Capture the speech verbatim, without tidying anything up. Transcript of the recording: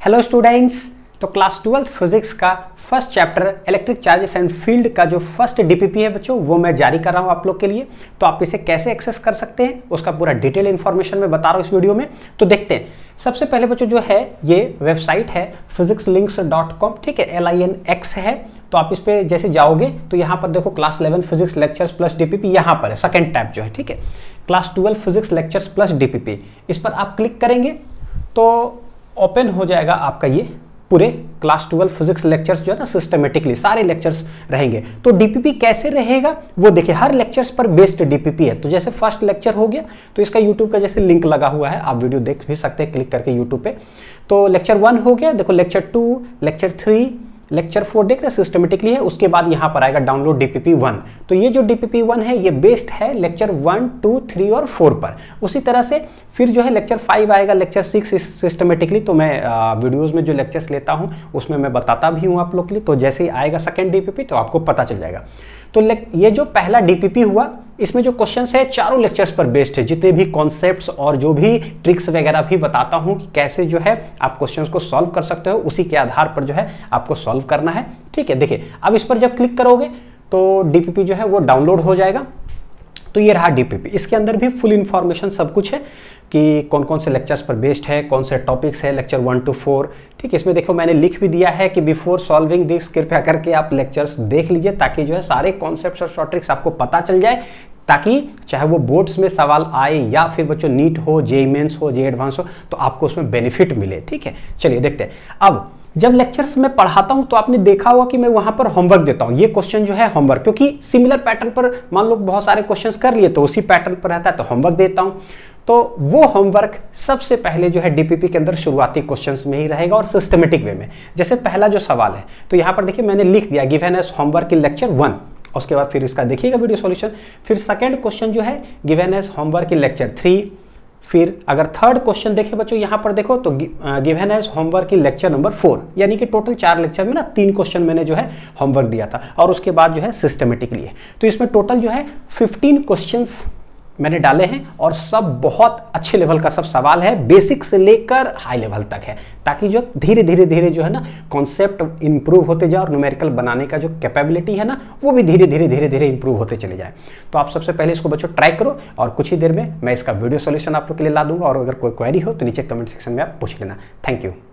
Hello students, तो class twelfth physics का first chapter electric charges and field का जो फर्स्ट डीपीपी है बच्चों, वो मैं जारी कर रहा हूँ आप लोग के लिए। तो आप इसे कैसे एक्सेस कर सकते हैं उसका पूरा डिटेल इन्फॉर्मेशन मैं बता रहा हूँ इस वीडियो में। तो देखते हैं। सबसे पहले बच्चों जो है ये वेबसाइट है फिजिक्स लिंक्स डॉट कॉम, ठीक है, एल आई एन एक्स है। तो आप इस पर जैसे जाओगे तो यहाँ पर देखो class eleven physics lectures plus DPP यहाँ पर है, सेकेंड टैब जो है, ठीक है, class twelve physics lectures plus DPP. इस पर आप क्लिक करेंगे तो ओपन हो जाएगा आपका ये पूरे क्लास ट्वेल्व फिजिक्स लेक्चर्स जो है ना, सिस्टमेटिकली सारे लेक्चर्स रहेंगे। तो डीपीपी कैसे रहेगा वो देखिए, हर लेक्चर्स पर बेस्ड डीपीपी है। तो जैसे फर्स्ट लेक्चर हो गया तो इसका यूट्यूब का जैसे लिंक लगा हुआ है, आप वीडियो देख भी सकते हैं क्लिक करके यूट्यूब पे। तो लेक्चर वन हो गया, देखो lecture two, lecture three, lecture four देख रहे हैं सिस्टमेटिकली है। उसके बाद यहाँ पर आएगा डाउनलोड डीपीपी वन। तो ये जो डीपीपी वन है ये बेस्ड है लेक्चर वन, टू, थ्री और फोर पर। उसी तरह से फिर जो है लेक्चर फाइव आएगा, लेक्चर सिक्स सिस्टमेटिकली। तो मैं वीडियोस में जो लेक्चर्स लेता हूँ उसमें मैं बताता भी हूँ आप लोग के लिए। तो जैसे ही आएगा सेकेंड डीपीपी तो आपको पता चल जाएगा। तो ये जो पहला डीपीपी हुआ इसमें जो क्वेश्चंस है चारों लेक्चर्स पर बेस्ड है। जितने भी कॉन्सेप्ट्स और जो भी ट्रिक्स वगैरह भी बताता हूं कि कैसे जो है आप क्वेश्चंस को सॉल्व कर सकते हो, उसी के आधार पर जो है आपको सॉल्व करना है, ठीक है। देखिए अब इस पर जब क्लिक करोगे तो डीपीपी जो है वो डाउनलोड हो जाएगा। तो ये रहा डीपीपी। इसके अंदर भी फुल इंफॉर्मेशन सब कुछ है कि कौन कौन से लेक्चर्स पर बेस्ड है, कौन से टॉपिक्स है, लेक्चर वन टू फोर, ठीक है। इसमें देखो मैंने लिख भी दिया है कि बिफोर सॉल्विंग दिस कृपया करके आप लेक्चर्स देख लीजिए, ताकि जो है सारे कॉन्सेप्ट्स और शॉर्ट ट्रिक्स आपको पता चल जाए, ताकि चाहे वो बोर्ड्स में सवाल आए या फिर बच्चों नीट हो, जे मेंस हो, जे एडवांस हो, तो आपको उसमें बेनिफिट मिले, ठीक है। चलिए देखते हैं। अब जब लेक्चर्स में पढ़ाता हूं तो आपने देखा होगा कि मैं वहां पर होमवर्क देता हूं। ये क्वेश्चन जो है होमवर्क, क्योंकि सिमिलर पैटर्न पर मान लो बहुत सारे क्वेश्चंस कर लिए तो उसी पैटर्न पर रहता है, तो होमवर्क देता हूं। तो वो होमवर्क सबसे पहले जो है डीपीपी के अंदर शुरुआती क्वेश्चंस में ही रहेगा और सिस्टमेटिक वे में। जैसे पहला जो सवाल है तो यहां पर देखिए मैंने लिख दिया given as homework in lecture one. उसके बाद फिर इसका देखिएगा वीडियो सॉल्यूशन। फिर सेकंड क्वेश्चन जो है given as homework in lecture three. फिर अगर थर्ड क्वेश्चन देखें बच्चों यहाँ पर देखो तो given as homework in lecture number four, यानी कि टोटल चार लेक्चर में ना तीन क्वेश्चन मैंने जो है होमवर्क दिया था और उसके बाद जो है सिस्टमेटिकली है। तो इसमें टोटल जो है फिफ्टीन क्वेश्चंस मैंने डाले हैं और सब बहुत अच्छे लेवल का सब सवाल है, बेसिक से लेकर हाई लेवल तक है, ताकि जो धीरे धीरे धीरे जो है ना कॉन्सेप्ट इंप्रूव होते जाए और न्यूमेरिकल बनाने का जो कैपेबिलिटी है ना वो भी धीरे धीरे धीरे धीरे इंप्रूव होते चले जाए। तो आप सबसे पहले इसको बच्चों ट्राई करो और कुछ ही देर में मैं इसका वीडियो सॉल्यूशन आप लोग के लिए ला दूंगा। और अगर कोई क्वेरी हो तो नीचे कमेंट सेक्शन में आप पूछ लेना। Thank you.